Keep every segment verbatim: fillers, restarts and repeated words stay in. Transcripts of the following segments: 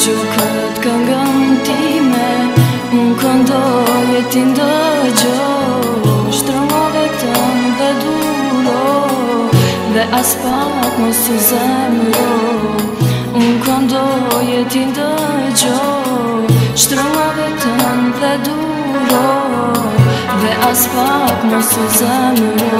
Dëgju këtë këngën time, unë këndoj e ti ndëgjoj. Shtrëngo vetëm dhe duro, dhe as pak mos u zemro. Unë këndoj e ti ndëgjoj. Shtrëngo vetëm dhe duro, dhe as pak mos u zemro.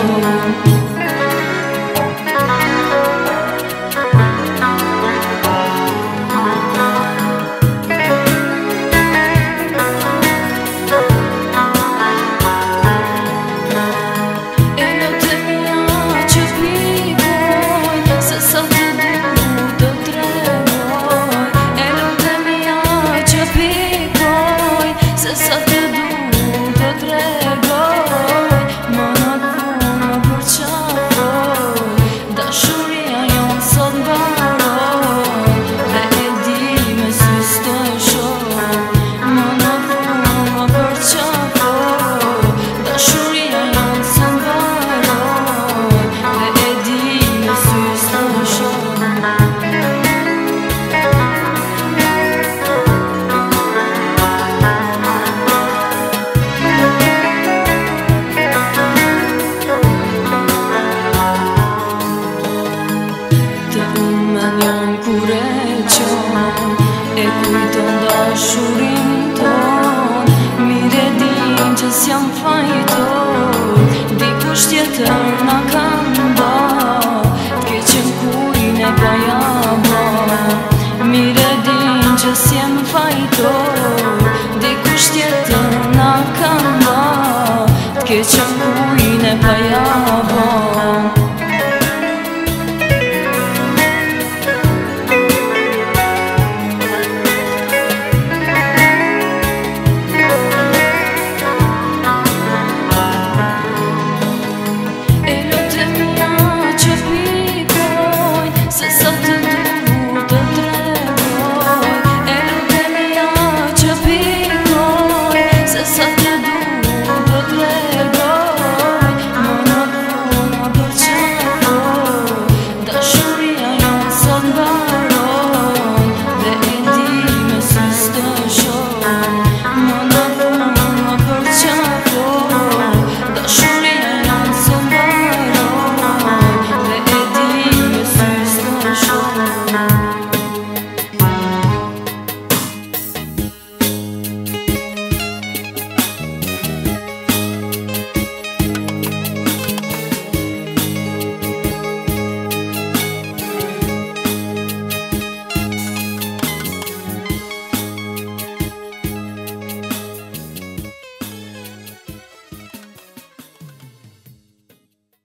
E kujton dashurin ton, mire din që s'jam fajton. Dikush tjetër na kanë ba, t'keqen kujin e pa jam ba. Mire din që s'jam fajton, dikush tjetër na kanë ba, t'keqen kujin e pa jam ba.